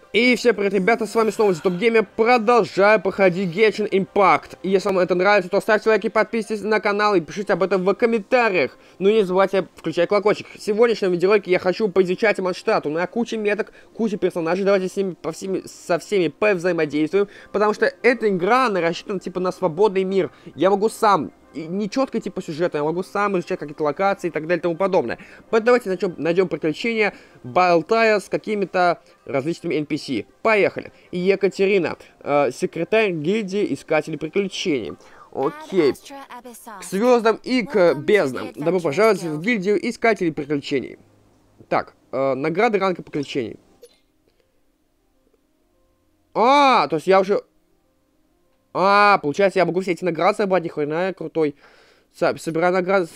И всем привет, ребята, с вами снова Топ Геймер. Продолжаю проходить Genshin Impact. И если вам это нравится, то ставьте лайки, подписывайтесь на канал и пишите об этом в комментариях. Ну и не забывайте включать колокольчик. В сегодняшнем видеоролике я хочу поизучать Mondstadt. У меня куча меток, куча персонажей. Давайте со всеми повзаимодействуем. Потому что эта игра, она рассчитана типа на свободный мир. Я могу сам, не четко типа сюжета, я могу сам изучать какие-то локации и так далее и тому подобное. Поэтому давайте найдем приключения, болтая с какими-то различными NPC. Поехали. Екатерина, секретарь гильдии искателей приключений. Окей. К звездам и к безднам. Добро пожаловать в гильдию искателей приключений. Так, награды ранга приключений. То есть я уже... получается, я могу все эти награды собрать, ни хрена я крутой. Собираем награды,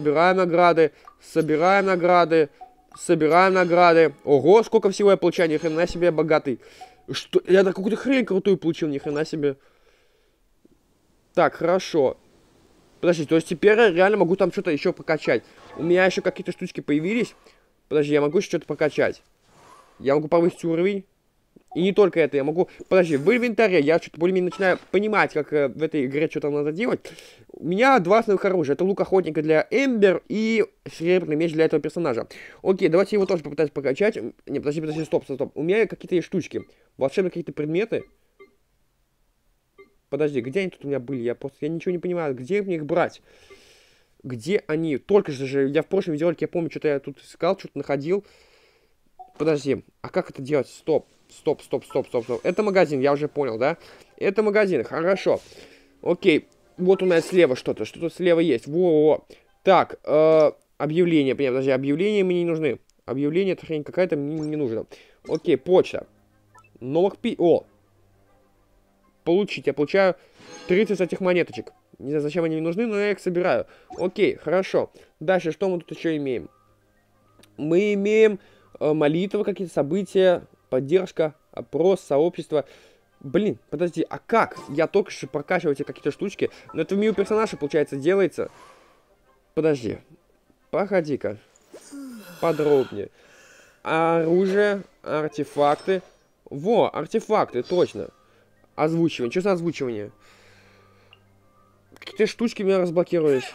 собираем награды. Ого, сколько всего я получаю, ни хрена себе, богатый. Что? Я какую-то хрень крутую получил, ни хрена себе. Так, хорошо. Подожди, то есть теперь я реально могу там что-то еще прокачать. У меня еще какие-то штучки появились. Подожди, я могу что-то прокачать. Я могу повысить уровень. И не только это, я могу... Подожди, в инвентаре я что-то более-менее начинаю понимать, как в этой игре что-то надо делать. У меня два основных оружия. Это лук охотника для Эмбер и серебряный меч для этого персонажа. Окей, давайте его тоже попытаюсь прокачать. Не, подожди, стоп. У меня какие-то есть штучки. Волшебные какие-то предметы. Подожди, где они тут у меня были? Я ничего не понимаю. Где мне их брать? Где они? Только же, я в прошлом видеоролике, я помню, что-то я тут искал, что-то находил. Подожди, а как это делать? Стоп. Это магазин, я уже понял, да? Это магазин, хорошо. Окей, вот у меня слева что-то слева есть. Во-во-во. Так, объявления, подожди, объявления мне не нужны. Объявление, это хрень какая-то, мне не нужно. Окей, почта. Новых Получить, я получаю 30 этих монеточек. Не знаю, зачем они мне нужны, но я их собираю. Окей, хорошо. Дальше, что мы тут еще имеем? Мы имеем молитвы, какие-то события, поддержка, опрос, сообщество. Блин, подожди, а как? Я только что прокачиваю эти какие-то штучки, но это в меню персонажа, получается, делается. Подожди. Походи-ка. Подробнее. Оружие, артефакты. Во, артефакты, точно. Озвучивание. Что за озвучивание? Какие-то штучки у меня разблокировались.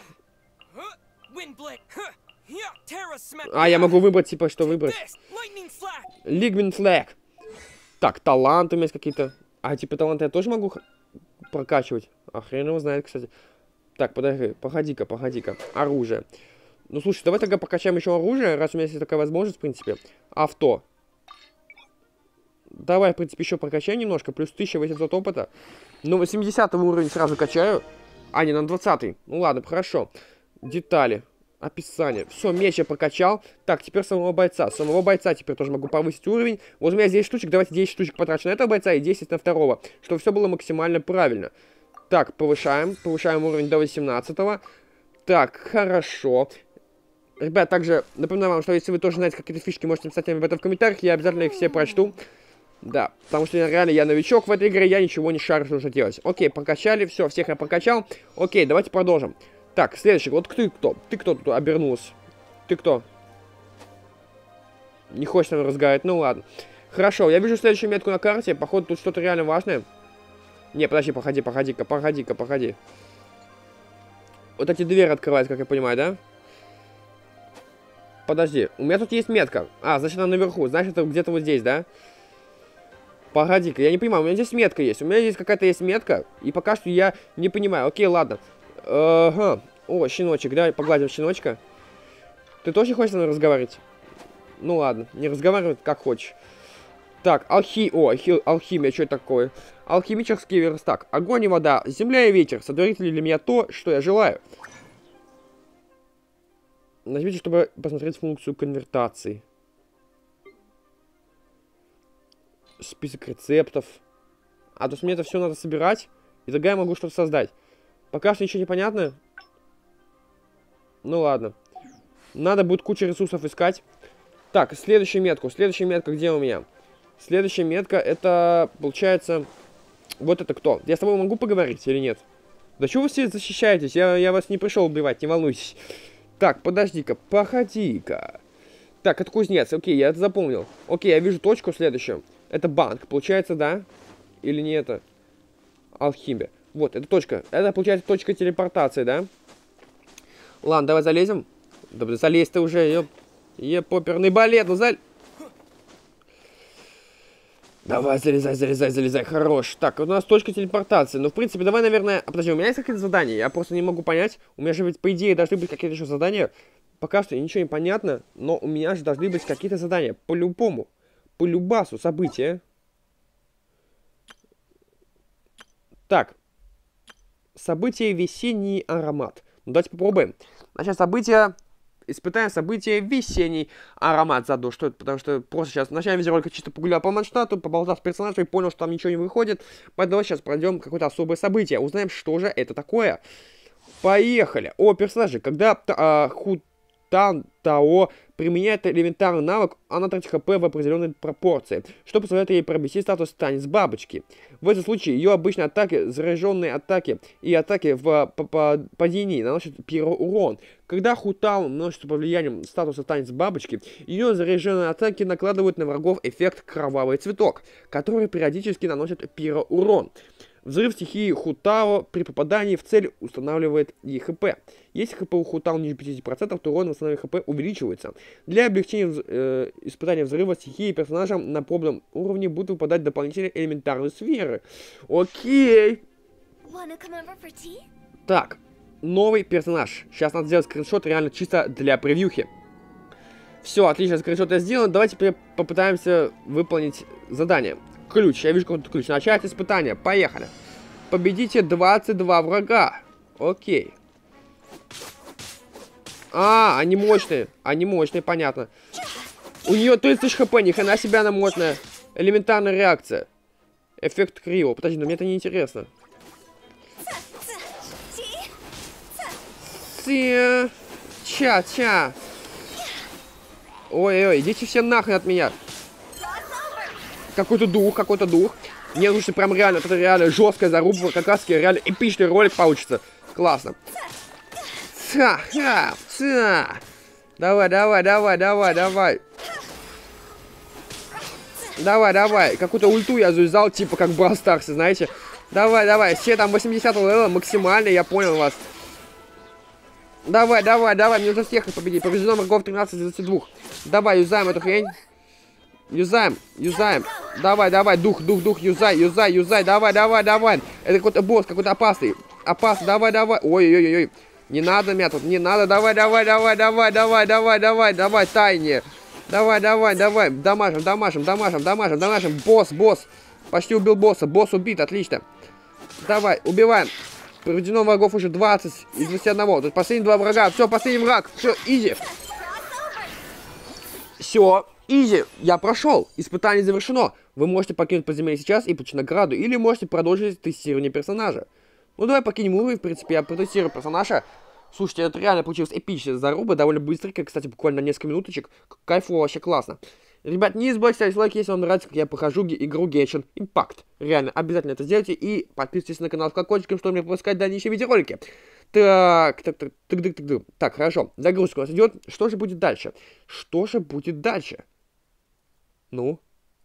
Я могу выбрать, типа, что выбрать. Lightning Flag. Так, таланты у меня есть какие-то. Типа, таланты я тоже могу прокачивать? Хрен его знает, кстати. Так, подожди, походи-ка. Оружие. Ну, слушай, давай тогда покачаем еще оружие, раз у меня есть такая возможность, в принципе. Авто. Давай, в принципе, еще прокачаем немножко. Плюс 1800 опыта. Ну, 80 уровень сразу качаю. Не, на 20-й. Ну, ладно, хорошо. Детали. Описание. Все, меч я прокачал. Так, теперь самого бойца. Самого бойца теперь тоже могу повысить уровень. Вот у меня 10 штучек. Давайте 10 штучек потрачу на этого бойца и 10 на второго. Чтобы все было максимально правильно. Так, повышаем. Повышаем уровень до 18-го. Так, хорошо. Ребят, также напоминаю вам, что если вы тоже знаете какие-то фишки, можете написать мне об этом в комментариях. Я обязательно их все прочту. Да, потому что реально я новичок в этой игре. Я ничего не шарю, что нужно делать. Окей, прокачали. Все, всех я прокачал. Окей, давайте продолжим. Так, следующий. Вот ты кто? Ты кто тут обернулся? Ты кто? Не хочешь с нами разговаривать? Ну ладно. Хорошо, я вижу следующую метку на карте. Походу, тут что-то реально важное. Не, подожди, походи. Вот эти двери открываются, как я понимаю, да? Подожди, у меня тут есть метка. Значит, она наверху. Значит, это где-то вот здесь, да? Погоди-ка, я не понимаю, у меня здесь метка есть. У меня здесь какая-то есть метка. И пока что я не понимаю. Окей, ладно. Ага. О, щеночек, давай погладим щеночка. Ты тоже хочешь со мной разговаривать? Ну ладно, не разговаривай, как хочешь. Так, алхимия, что это такое? Алхимический верстак. Огонь и вода, земля и ветер. Сотворите для меня то, что я желаю. Нажмите, чтобы посмотреть функцию конвертации. Список рецептов. То есть мне это все надо собирать, и тогда я могу что-то создать. Пока что ничего не понятно. Ну ладно. Надо будет кучу ресурсов искать. Так, следующую метку. Следующая метка где у меня? Следующая метка, это, получается... Вот это кто? Я с тобой могу поговорить или нет? Да чего вы все защищаетесь? Я вас не пришел убивать, не волнуйтесь. Так, подожди-ка, походи-ка. Так, это кузнец. Окей, я это запомнил. Окей, я вижу точку следующую. Это банк, получается, да? Или не это? Алхимия. Вот, это точка. Это, получается, точка телепортации, да? Ладно, давай залезем. Да, залезь ты уже, поперный балет, ну Давай, залезай, хорош. Так, у нас точка телепортации. Ну, в принципе, давай, наверное... подожди, у меня есть какие-то задания? Я просто не могу понять. У меня же ведь, по идее, должны быть какие-то еще задания. Пока что ничего не понятно, но у меня же должны быть какие-то задания. По-любому. По любасу события. Так. Событие весенний аромат. Ну, давайте попробуем. Значит, событие... Испытаем событие весенний аромат заодно. Что это? Потому что просто сейчас в начале видеоролика чисто погулял по Манштату, поболтал с персонажем и понял, что там ничего не выходит. Поэтому сейчас пройдем какое-то особое событие. Узнаем, что же это такое. Поехали. О, персонажи. Когда Хутан Тао применяет элементарный навык, она тратит хп в определенной пропорции, что позволяет ей приобрести статус танец бабочки. В этом случае ее обычные атаки, заряженные атаки и атаки в падении наносят пироурон. Когда Хутао наносит под влиянием статуса танец бабочки, ее заряженные атаки накладывают на врагов эффект кровавый цветок, который периодически наносит пироурон. Взрыв стихии Хутао при попадании в цель устанавливает ей ХП. Если ХП у Хутао ниже 50%, то урон восстановления ХП увеличивается. Для облегчения испытания взрыва стихии персонажам на пробном уровне будут выпадать дополнительные элементарные сферы. Окей. Так, новый персонаж. Сейчас надо сделать скриншот реально чисто для превьюхи. Все, отлично, скриншот я сделан. Давайте попытаемся выполнить задание. Ключ, я вижу какой-то ключ. Начать испытание, поехали. Победите 22 врага. Окей. Они мощные, понятно. У нее 30 тысяч хп, ни хрена себе она мощная. Элементарная реакция. Эффект криво. Подожди, но мне это не интересно. Ча. Ой-ой, идите все нахрен от меня. Какой-то дух. Мне нужно прям реально, это реально жесткая зарубка, как раз таки реально эпичный ролик получится. Классно. Давай. Давай. Какую-то ульту я завязал, типа как в Brawl Stars, знаете. Давай. Все там 80 левела максимально, я понял вас. Давай. Мне нужно всех победить. Побеждено врагов 13 из 22. Давай, юзаем эту хрень. Юзаем. Давай, дух, юзай. Давай. Это какой-то босс, какой-то опасный. Давай. Ой. Не надо меня тут, не надо. Давай. Тайне. Давай. Дамажим. Босс. Почти убил босса. Босс убит, отлично. Давай, убиваем. Проведено врагов уже 20 из 21. Тут последние 2 врага. Все, последний враг. Все, изи. Все. Изи, я прошел. Испытание завершено. Вы можете покинуть подземелье сейчас и получить награду, или можете продолжить тестирование персонажа. Ну давай покинем уровень, в принципе, я протестирую персонажа. Слушайте, это реально получилось эпичная заруба, довольно быстренько, кстати, буквально несколько минуточек. Кайфово, вообще классно. Ребят, не забывайте ставить лайк, если вам нравится, как я прохожу игру Genshin Impact. Реально, обязательно это сделайте и подписывайтесь на канал с колокольчиком, чтобы не пропускать дальнейшие видеоролики. Так, хорошо. Загрузка у нас идет. Что же будет дальше? Ну?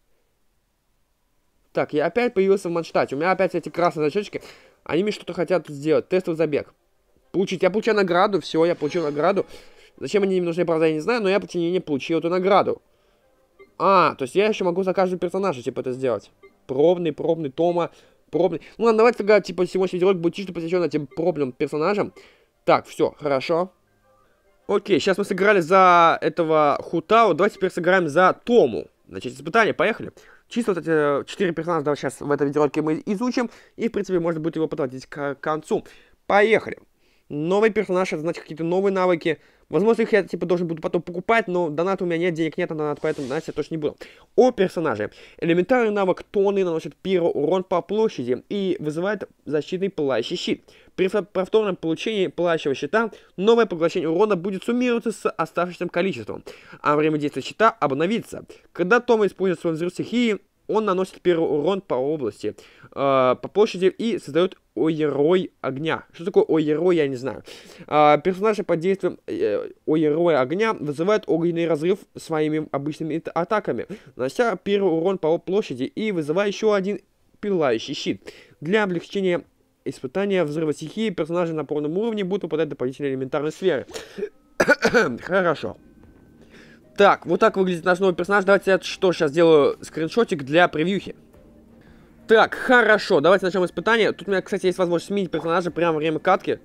Так, я опять появился в Манштате. У меня опять эти красные зачетчики. Они мне что-то хотят сделать. Тестовый забег. Я получаю награду. Все, я получил награду. Зачем они мне нужны, правда, я не знаю. Но я, тем не менее, получил эту награду. То есть я еще могу за каждого персонажа, типа, это сделать. Пробный, Тома, пробный. Ну ладно, давайте тогда, типа, сегодняшний видеоролик будет чисто посвящен этим пробным персонажам. Так, все, хорошо. Окей, сейчас мы сыграли за этого Хутао. Давайте теперь сыграем за Тому. Значит, испытание, поехали. Чисто вот эти 4 персонажа давай сейчас в этом видеоролике мы изучим. И, в принципе, можно будет его подводить к концу. Поехали. Новый персонаж, это значит какие-то новые навыки. Возможно, их я, типа, должен буду потом покупать, но доната у меня нет, денег нет на донат, поэтому донат я точно не буду. О персонаже. Элементарный навык Тоны наносит пироурон по площади и вызывает защитный пылающий щит. При повторном получении пылающего щита новое поглощение урона будет суммироваться с оставшимся количеством, а время действия щита обновится. Когда Тома использует свой взрыв стихии, Он наносит первый урон по области, по площади и создает ойерой огня. Что такое ойерой, я не знаю. Персонажи под действием ойероя огня вызывают огненный разрыв своими обычными атаками, нанося первый урон по площади и вызывая еще один пылающий щит. Для облегчения испытания взрыва стихии персонажи на полном уровне будут попадать в дополнительные элементарные сферы. Хорошо. Так, вот так выглядит наш новый персонаж. Давайте я что, сейчас сделаю скриншотик для превьюхи. Так, хорошо, давайте начнем испытание. Тут у меня, кстати, есть возможность сменить персонажа прямо во время катки.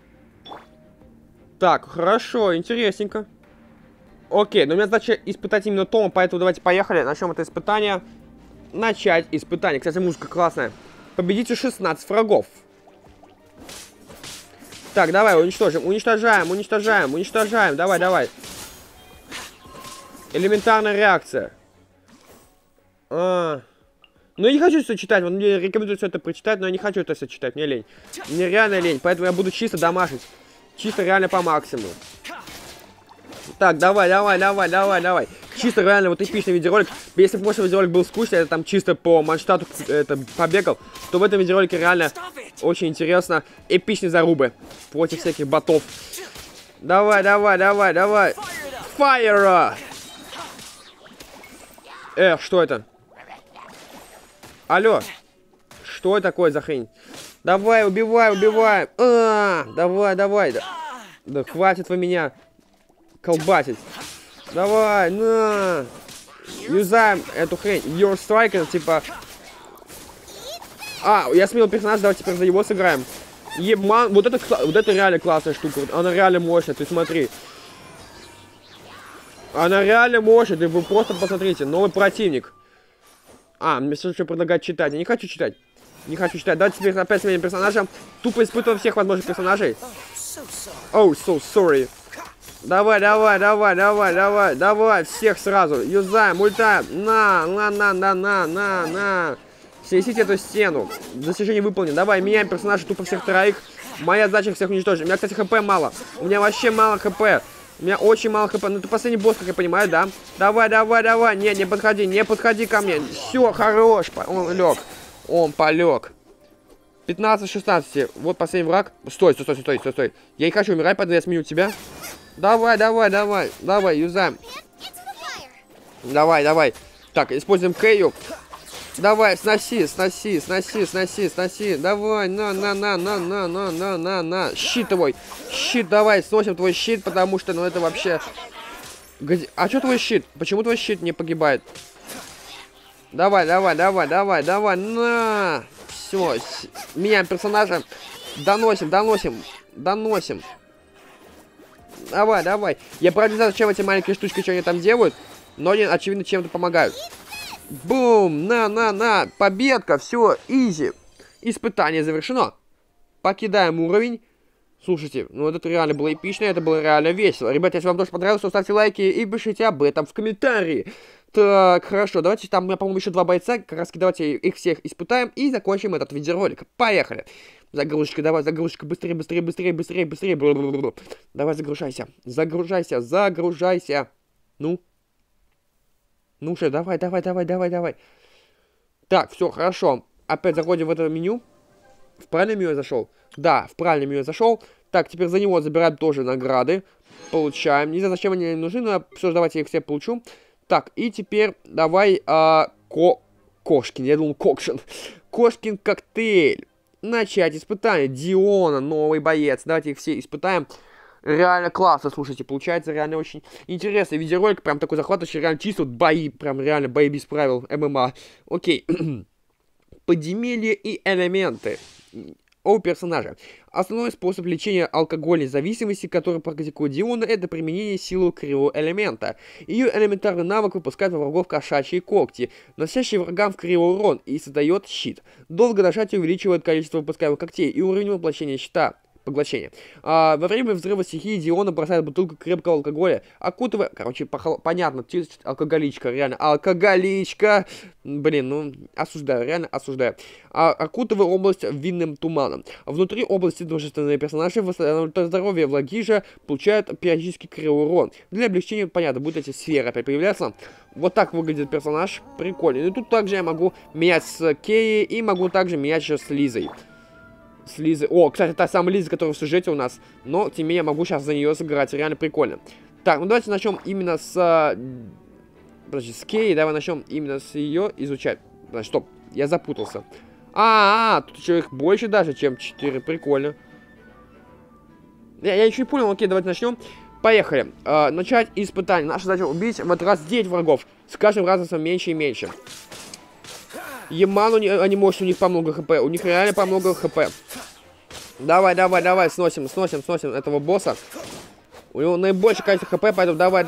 Так, хорошо, интересненько. Окей, но у меня задача испытать именно Тома, поэтому давайте поехали, начнем это испытание. Начать испытание. Кстати, музыка классная. Победите 16 врагов. Так, давай, уничтожим. Уничтожаем, уничтожаем, уничтожаем. Давай, давай. Элементарная реакция. Ну, я не хочу все читать. Мне рекомендуют все это прочитать, но я не хочу это все читать. Мне лень. Мне реально лень. Поэтому я буду чисто дамажить. Чисто реально по максимуму. Так, давай, давай, давай, давай, давай. Чисто реально вот эпичный видеоролик. Если бы мой видеоролик был скучный, я там чисто по манштату побегал, то в этом видеоролике реально очень интересно. Эпичные зарубы против всяких ботов. Давай, давай, давай, давай. Fire! Что это? Алло. Что это такое за хрень? Давай, убивай, убивай. Давай, давай. Да хватит вы меня колбасить. Давай, на. Юзаем эту хрень. Your Striker, типа. Я сменил персонажа, давайте теперь за него сыграем. Ебан, вот это реально классная штука. Она реально мощная, ты смотри. Она реально мощная, вы просто посмотрите. Новый противник. Мне все еще предлагать читать. Я не хочу читать. Не хочу читать. Давайте теперь опять сменим персонажа. Тупо испытываем всех возможных персонажей. Oh, so sorry. Давай, давай, давай, давай, давай, давай, всех сразу. Юзаем, ультаем. На. Снесите эту стену. Достижение выполнено. Давай, меняем персонажа тупо всех троих. Моя задача всех уничтожить. У меня, кстати, хп мало. У меня вообще мало хп. У меня очень мало хп. Ну, это последний босс, как я понимаю, да? Давай, давай, давай. Не подходи ко мне. Все, хорош. Он лег. Он полег. 15-16. Вот последний враг. Стой. Я не хочу умирать, поэтому я сменю тебя. Давай, давай, давай. Давай, юзаем. Давай, давай. Так, используем Кэю. Давай, сноси. Давай, на. Щит твой. Щит, давай, сносим твой щит, потому что, это вообще... А что твой щит? Почему твой щит не погибает? Давай, на. Все, меняем персонажа. Доносим. Давай. Я правда не знаю, зачем эти маленькие штучки, что они там делают, но они, очевидно, чем-то помогают. Бум! На! Победка! Все, изи. Испытание завершено. Покидаем уровень. Слушайте, вот это реально было эпично, это было реально весело. Ребята, если вам тоже понравилось, то ставьте лайки и пишите об этом в комментарии. Так, хорошо, давайте, там у меня, по-моему, еще 2 бойца, как раз давайте их всех испытаем и закончим этот видеоролик. Поехали. Загрузочка, давай, загрузочка, быстрее. Бла-бла-бла. Давай, загружайся. Ну что, давай. Так, все, хорошо. Опять заходим в это меню. В правильное меню я зашел? Да, в правильное меню я зашел. Так, теперь за него забираем тоже награды. Получаем. Не знаю, зачем они нужны, но все же давайте я их все получу. Так, и теперь давай Кошкин, я думал Кокшин. Кошкин коктейль. Начать испытание. Диона, новый боец. Давайте их все испытаем. Реально классно, слушайте, получается реально очень интересный видеоролик, прям такой захватывающий, реально чисто вот бои, прям реально бои без правил, ММА. Окей. Подземелья и элементы о персонаже. Основной способ лечения алкогольной зависимости, который практикует Диона, это применение силы криоэлемента. Ее элементарный навык выпускает во врагов кошачьи когти, носящие врагам в криоурон, и создает щит. Долго нажатие увеличивает количество выпускаемых когтей и уровень воплощения щита. поглощения. Во время взрыва стихии Диона бросает бутылку крепкого алкоголя, окутывая... Короче, понятно, алкоголичка, реально, алкоголичка. Блин, ну, осуждаю, реально осуждаю. Окутывая область винным туманом. Внутри области дружественные персонажи восстанавливают здоровье, враги же получают периодически кривой урон. Для облегчения, понятно, будут эти сферы опять появляться. Вот так выглядит персонаж, прикольный. И тут также я могу менять с Кеей и могу также менять еще с Лизой. С Лизой. О, кстати, та самая Лиза, которая в сюжете у нас. Но, тем не менее, я могу сейчас за нее сыграть. Реально прикольно. Так, ну давайте начнем именно с... Подожди, с Кеей. Давай начнем именно с ее изучать. Значит, стоп, я запутался. Тут еще их больше даже, чем 4. Прикольно. Я еще не понял. Окей, давайте начнем. Поехали. Начать испытание. Наша задача убить в этот раз 9 врагов. С каждым разом все меньше и меньше. Еман, они мощные, у них по много хп. У них реально по много хп. Давай, давай, давай, сносим этого босса. У него наибольшее количество хп, поэтому давай.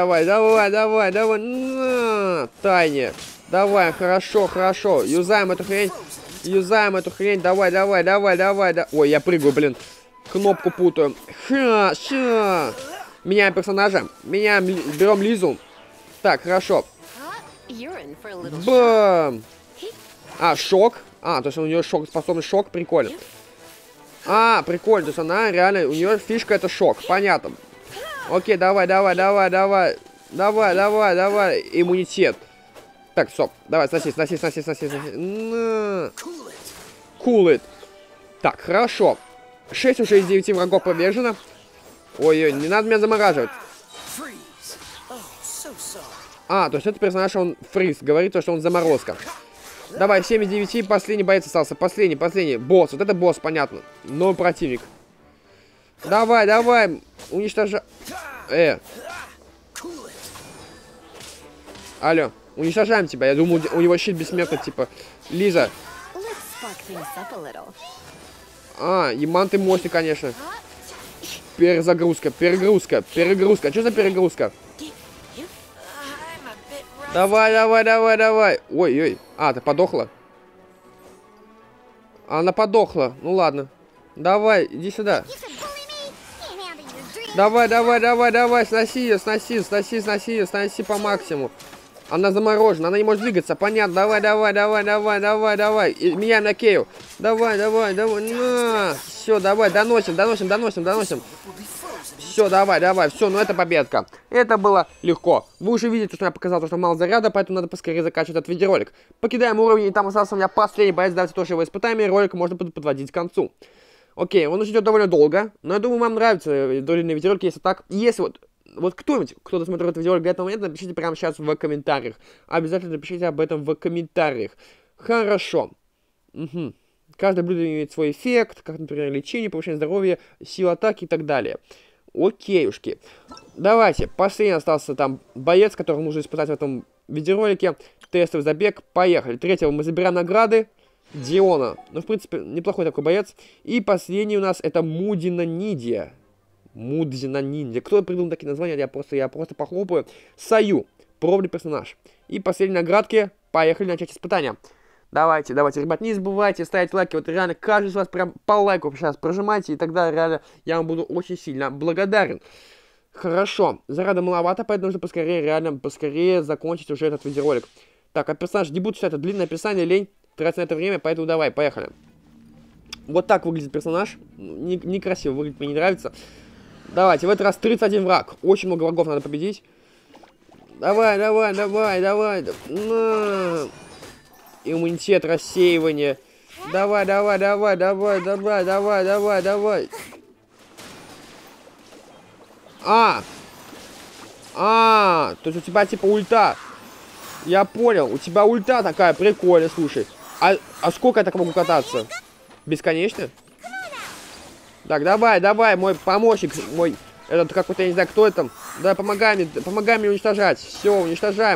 Тайне. Давай, хорошо. Юзаем эту хрень. Давай. Ой, я прыгаю, блин. Кнопку путаю. Меняем персонажа. Берем Лизу. Так, хорошо. Бам! Шок. То есть у нее способность шок, прикольно. Прикольно, то есть она реально, у нее фишка это шок, понятно. Окей, давай. Иммунитет. Так, стоп, давай, сноси. Cool it. Так, хорошо. 6 уже из 9 врагов повержено. Ой-ой, не надо меня замораживать. То есть этот персонаж, он фриз, говорит, что он заморозка. Давай, 7 из 9, последний боец остался, последний. Босс, вот это босс, понятно. Новый противник. Давай, уничтожай. Алло, уничтожаем тебя, я думаю, у него щит бессмертный, типа. Лиза. Еман, ты мощный, конечно. Перегрузка. Что за перегрузка? Давай. Ой. Ты подохла? Она подохла. Ну ладно. Давай, иди сюда. Давай. Сноси ее. Сноси по максимуму. Она заморожена, она не может двигаться. Понятно. Давай. И меняем на Кею. Давай. На. Все, давай, доносим. Все, давай. Все, ну это победка. Это было легко. Вы уже видите, что я показал, что мало заряда, поэтому надо поскорее заканчивать этот видеоролик. Покидаем уровень, и там остался у меня последний боец. Давайте тоже его испытаем, и ролик можно будет подводить к концу. Окей, он идет довольно долго, но я думаю, вам нравятся длинные видеоролики, если так. Если вот кто-нибудь, кто досмотрел этот видеоролик до этого момента, напишите прямо сейчас в комментариях. Обязательно напишите об этом в комментариях. Хорошо. Каждое блюдо имеет свой эффект, как, например, лечение, повышение здоровья, сила атаки и так далее. Окейушки. Давайте, последний остался там боец, которого нужно испытать в этом видеоролике. Тестовый забег. Поехали. Третьего мы забираем награды. Диона. Ну, в принципе, неплохой такой боец. И последний у нас это Мудина Ниндзя. Кто придумал такие названия? Я просто похлопаю. Саю. Пробный персонаж. И последние наградки. Поехали начать испытания. Давайте, ребят, не забывайте ставить лайки, вот реально каждый из вас прям по лайку сейчас прожимайте, и тогда реально я вам буду очень сильно благодарен. Хорошо, заряда маловато, поэтому нужно поскорее закончить уже этот видеоролик. Так, персонаж не буду читать, это длинное описание, лень тратить на это время, поэтому давай, поехали. Вот так выглядит персонаж, некрасиво выглядит, мне не нравится. Давайте, в этот раз 31 враг, очень много врагов надо победить. Давай. Иммунитет, рассеивание. Давай. То есть у тебя типа ульта. Я понял, у тебя ульта такая, прикольно, слушай. А сколько я так могу кататься? Бесконечно? Так, давай, мой помощник, мой... Этот какой-то, я не знаю, кто это. Да, помогай мне уничтожать. Все, уничтожаем.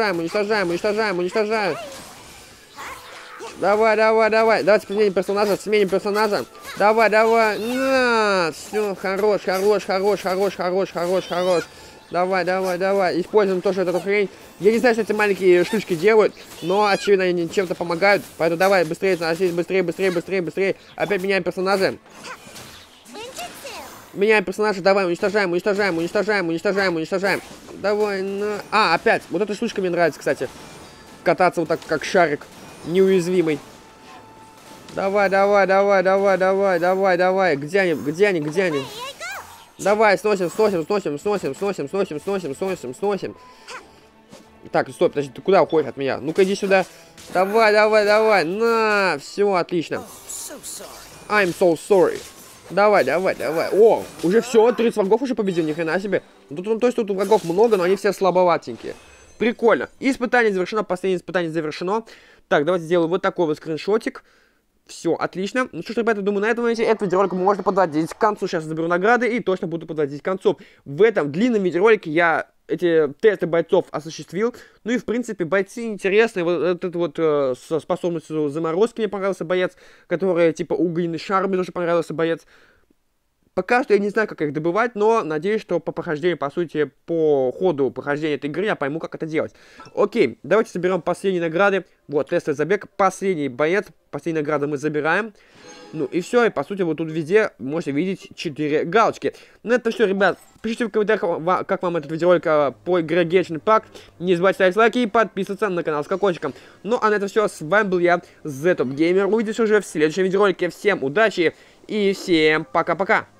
Давай. Давайте сменим персонажа. Давай. На. Все, хорош. Давай. Используем тоже эту хрень. Я не знаю, что эти маленькие штучки делают, но, очевидно, они чем-то помогают. Поэтому давай, быстрее сносить, быстрее. Опять меняем персонажа. Меняем персонажа, давай, уничтожаем, уничтожаем, уничтожаем, уничтожаем, уничтожаем. Давай, на... А, опять. Вот эта штучка мне нравится, кстати. Кататься вот так, как шарик. Неуязвимый. Давай, давай, давай, давай, давай, давай, давай. Где они, где они, где они? Давай, сносим, сносим, сносим, сносим, сносим, сносим, сносим, сносим, сносим. Так, стой, подожди, ты куда уходишь от меня? Ну-ка, иди сюда. Давай, давай, давай. На, все, отлично. I'm so sorry. Давай, давай, давай. О, уже все, 30 врагов уже победил, ни хрена себе. Тут, то есть тут врагов много, но они все слабоватенькие. Прикольно. Испытание завершено, последнее испытание завершено. Так, давайте сделаем вот такой вот скриншотик. Все, отлично. Ну что ж, ребята, думаю, на этом моменте этот видеоролик можно подводить к концу. Сейчас заберу награды и точно буду подводить к концу. В этом длинном видеоролике я эти тесты бойцов осуществил. Ну и, в принципе, бойцы интересные. Вот этот вот со способностью заморозки мне понравился боец, который, типа, огненный шар, мне тоже понравился боец. Пока что я не знаю, как их добывать, но надеюсь, что по прохождению, по сути, по ходу прохождения этой игры я пойму, как это делать. Окей, давайте соберем последние награды. Вот, тестовый забег, последний боец, последние награды мы забираем. Ну и все, и по сути вот тут везде можете видеть 4 галочки. На это все, ребят. Пишите в комментариях, как вам этот видеоролик по игре Genshin Impact. Не забывайте ставить лайки и подписываться на канал с колокольчиком. Ну а на это все, с вами был я, ZTopGamer. Увидимся уже в следующем видеоролике. Всем удачи и всем пока-пока.